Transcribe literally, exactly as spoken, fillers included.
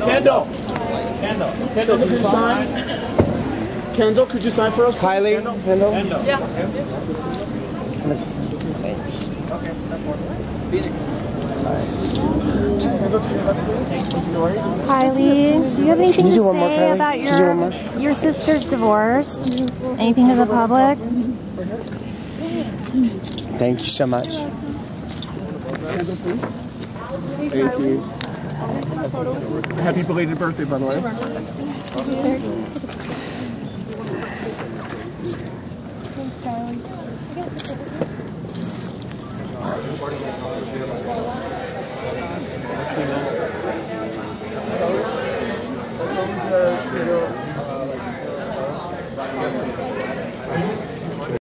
Kendall. Kendall. Kendall, could you sign? Kendall, could you sign for us? Kylie Kendall. Kendall. Yeah. Thanks. Okay. Kylie, do you have anything Can you do to one more, say Kylie? about Can you do one your more? your sister's divorce? Anything to the public? Thank you so much. Thank you. Happy belated birthday, by the way. Thanks, Kylie.